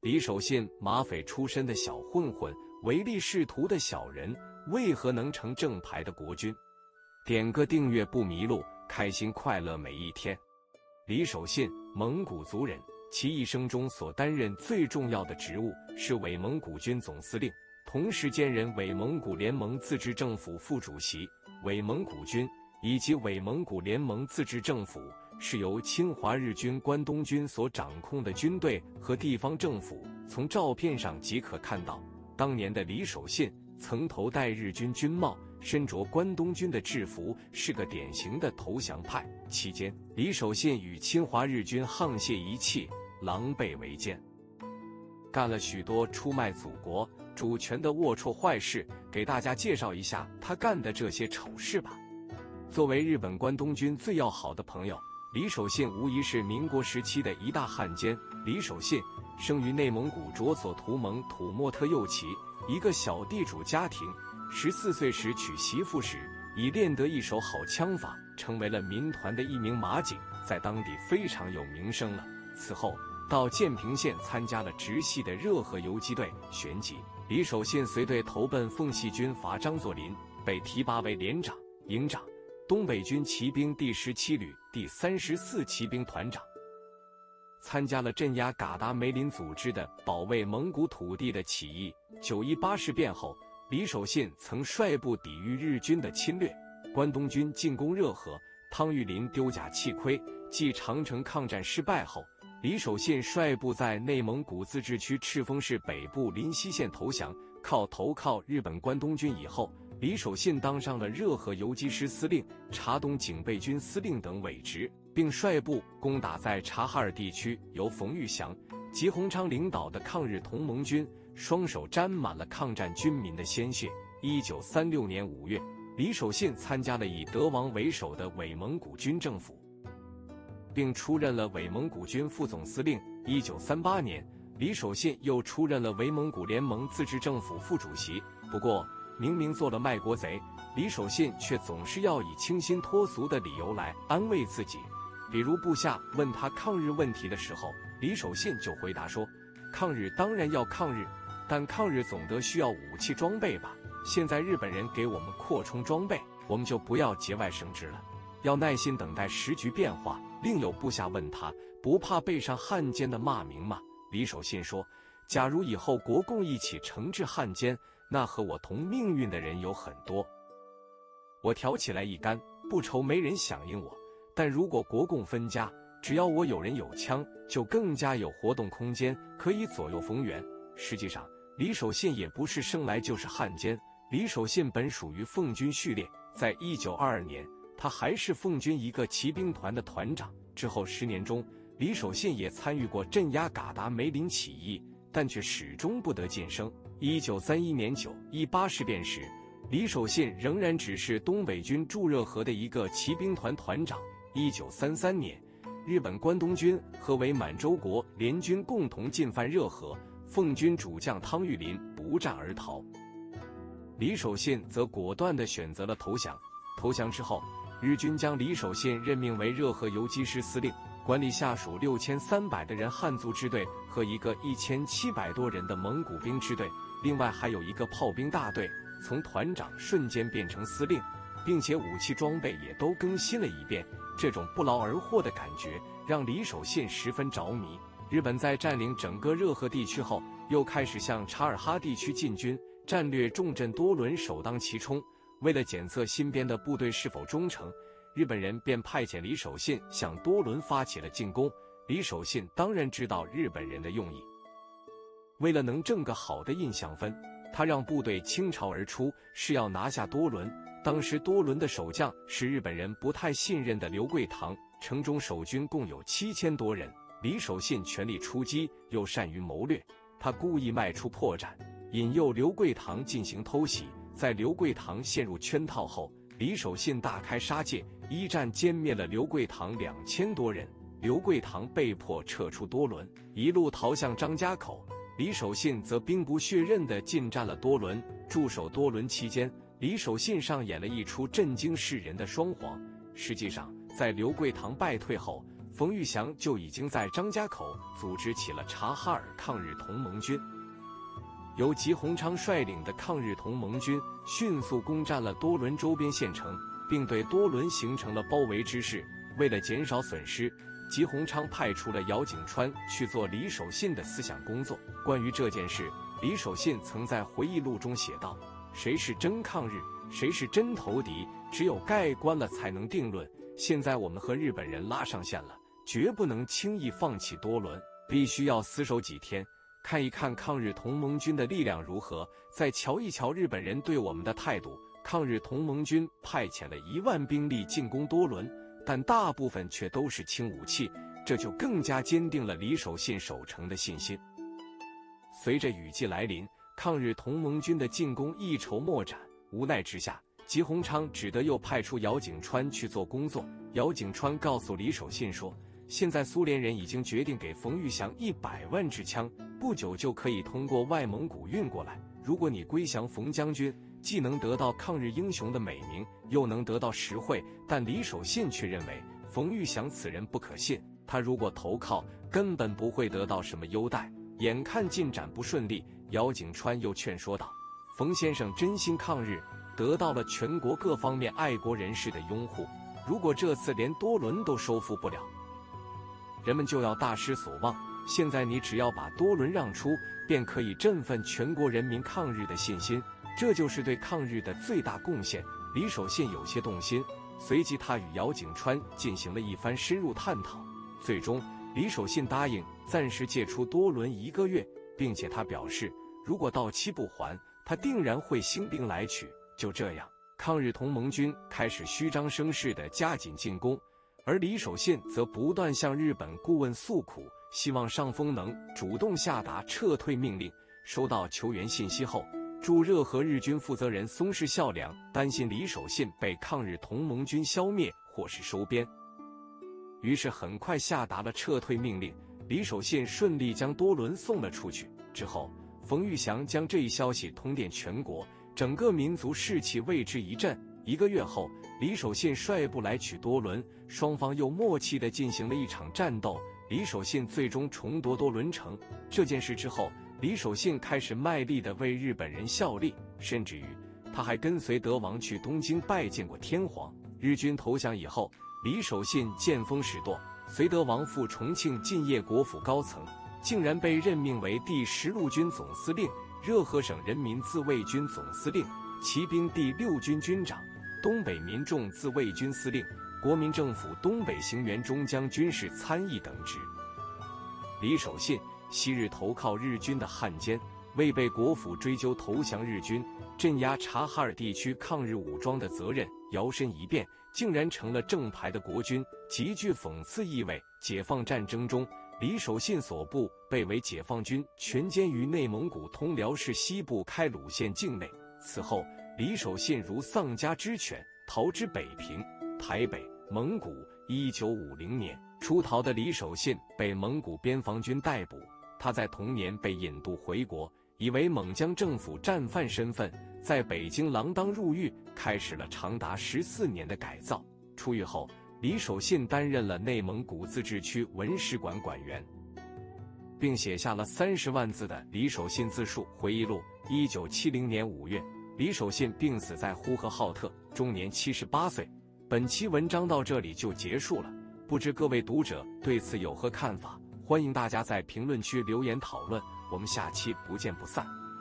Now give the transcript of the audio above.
李守信马匪出身的小混混，唯利是图的小人，为何能成正牌的国君？点个订阅不迷路，开心快乐每一天。李守信，蒙古族人，其一生中所担任最重要的职务是伪蒙古军总司令，同时兼任伪蒙古联盟自治政府副主席。伪蒙古军以及伪蒙古联盟自治政府是由侵华日军关东军所掌控的军队和地方政府。从照片上即可看到，当年的李守信曾头戴日军军帽，身着关东军的制服，是个典型的投降派。期间，李守信与侵华日军沆瀣一气，狼狈为奸，干了许多出卖祖国主权的龌龊坏事。给大家介绍一下他干的这些丑事吧。作为日本关东军最要好的朋友，李守信无疑是民国时期的一大汉奸。李守信生于内蒙古卓索图盟土默特右旗一个小地主家庭，14岁时娶媳妇时，已练得一手好枪法，成为了民团的一名马警，在当地非常有名声了。此后到建平县参加了直系的热河游击队旋即，李守信随队投奔奉系军阀张作霖，被提拔为连长、营长，东北军骑兵第17旅第34骑兵团长。参加了镇压嘎达梅林组织的保卫蒙古土地的起义。918事变后，李守信曾率部抵御日军的侵略，关东军进攻热河，汤玉麟丢甲弃盔。继长城抗战失败后，李守信率部在内蒙古自治区赤峰市北部临西县投降。投靠日本关东军以后，李守信当上了热河游击师司令、察东警备军司令等委职，并率部攻打在察哈尔地区由冯玉祥、吉鸿昌领导的抗日同盟军，双手沾满了抗战军民的鲜血。1936年5月，李守信参加了以德王为首的伪蒙古军政府，并出任了伪蒙古军副总司令。1938年，李守信又出任了伪蒙古联盟自治政府副主席。不过，明明做了卖国贼，李守信却总是要以清新脱俗的理由来安慰自己。比如部下问他抗日问题的时候，李守信就回答说：抗日当然要抗日，但抗日总得需要武器装备吧，现在日本人给我们扩充装备，我们就不要节外生枝了，要耐心等待时局变化。另有部下问他，不怕背上汉奸的骂名吗？李守信说，假如以后国共一起惩治汉奸，那和我同命运的人有很多，我挑起来一杆，不愁没人响应我，但如果国共分家，只要我有人有枪，就更加有活动空间，可以左右逢源。实际上，李守信也不是生来就是汉奸，李守信本属于奉军序列，在1922年，他还是奉军一个骑兵团的团长。之后10年中，李守信也参与过镇压嘎达梅林起义，但却始终不得晋升。1931年918事变时，李守信仍然只是东北军驻热河的一个骑兵团团长。1933年，日本关东军和伪满洲国联军共同进犯热河，奉军主将汤玉麟不战而逃，李守信则果断地选择了投降。投降之后，日军将李守信任命为热河游击师司令，管理下属6300的人汉族支队和一个1700多人的蒙古兵支队，另外还有一个炮兵大队。从团长瞬间变成司令，并且武器装备也都更新了一遍，这种不劳而获的感觉让李守信十分着迷。日本在占领整个热河地区后，又开始向察尔哈地区进军，战略重镇多伦首当其冲。为了检测新编的部队是否忠诚，日本人便派遣李守信向多伦发起了进攻。李守信当然知道日本人的用意，为了能挣个好的印象分，他让部队倾巢而出，是要拿下多伦。当时多伦的守将是日本人不太信任的刘贵堂，城中守军共有7000多人。李守信全力出击，又善于谋略，他故意迈出破绽，引诱刘贵堂进行偷袭。在刘贵堂陷入圈套后，李守信大开杀戒，一战歼灭了刘贵堂2000多人。刘贵堂被迫撤出多伦，一路逃向张家口。李守信则兵不血刃地进占了多伦。驻守多伦期间，李守信上演了一出震惊世人的双簧。实际上，在刘贵堂败退后， 冯玉祥就已经在张家口组织起了察哈尔抗日同盟军。由吉鸿昌率领的抗日同盟军迅速攻占了多伦周边县城，并对多伦形成了包围之势。为了减少损失，吉鸿昌派出了姚景川去做李守信的思想工作。关于这件事，李守信曾在回忆录中写道：“谁是真抗日，谁是真投敌，只有盖棺了才能定论。现在我们和日本人拉上线了，绝不能轻易放弃多伦，必须要厮守几天，看一看抗日同盟军的力量如何，再瞧一瞧日本人对我们的态度。”抗日同盟军派遣了1万兵力进攻多伦，但大部分却都是轻武器，这就更加坚定了李守信守城的信心。随着雨季来临，抗日同盟军的进攻一筹莫展，无奈之下，吉鸿昌只得又派出姚景川去做工作。姚景川告诉李守信说，现在苏联人已经决定给冯玉祥100万支枪，不久就可以通过外蒙古运过来。如果你归降冯将军，既能得到抗日英雄的美名，又能得到实惠。但李守信却认为冯玉祥此人不可信，他如果投靠，根本不会得到什么优待。眼看进展不顺利，姚景川又劝说道：“冯先生真心抗日，得到了全国各方面爱国人士的拥护。如果这次连多伦都收复不了，人们就要大失所望。现在你只要把多伦让出，便可以振奋全国人民抗日的信心。这就是对抗日的最大贡献。”李守信有些动心，随即他与姚景川进行了一番深入探讨。最终，李守信答应暂时借出多伦1个月，并且他表示，如果到期不还，他定然会兴兵来取。就这样，抗日同盟军开始虚张声势地加紧进攻，而李守信则不断向日本顾问诉苦，希望上峰能主动下达撤退命令。收到求援信息后，驻热河日军负责人松市孝良担心李守信被抗日同盟军消灭或是收编，于是很快下达了撤退命令。李守信顺利将多伦送了出去。之后，冯玉祥将这一消息通电全国，整个民族士气为之一振。1个月后，李守信率部来取多伦，双方又默契地进行了一场战斗。李守信最终重夺多伦城。这件事之后，李守信开始卖力地为日本人效力，甚至于他还跟随德王去东京拜见过天皇。日军投降以后，李守信见风使舵，随德王赴重庆进谒国府高层，竟然被任命为第10路军总司令、热河省人民自卫军总司令、骑兵第6军军长、东北民众自卫军司令、国民政府东北行辕中将军事参议等职。李守信昔日投靠日军的汉奸，未被国府追究投降日军、镇压察哈尔地区抗日武装的责任，摇身一变，竟然成了正牌的国军，极具讽刺意味。解放战争中，李守信所部被伪解放军全歼于内蒙古通辽市西部开鲁县境内。此后，李守信如丧家之犬，逃至北平、台北、蒙古。1950年出逃的李守信被蒙古边防军逮捕，他在同年被引渡回国，以为蒙江政府战犯身份，在北京锒铛入狱，开始了长达14年的改造。出狱后，李守信担任了内蒙古自治区文史馆馆员，并写下了30万字的《李守信自述回忆录》。1970年5月，李守信病死在呼和浩特，终年78岁。本期文章到这里就结束了，不知各位读者对此有何看法？欢迎大家在评论区留言讨论，我们下期不见不散。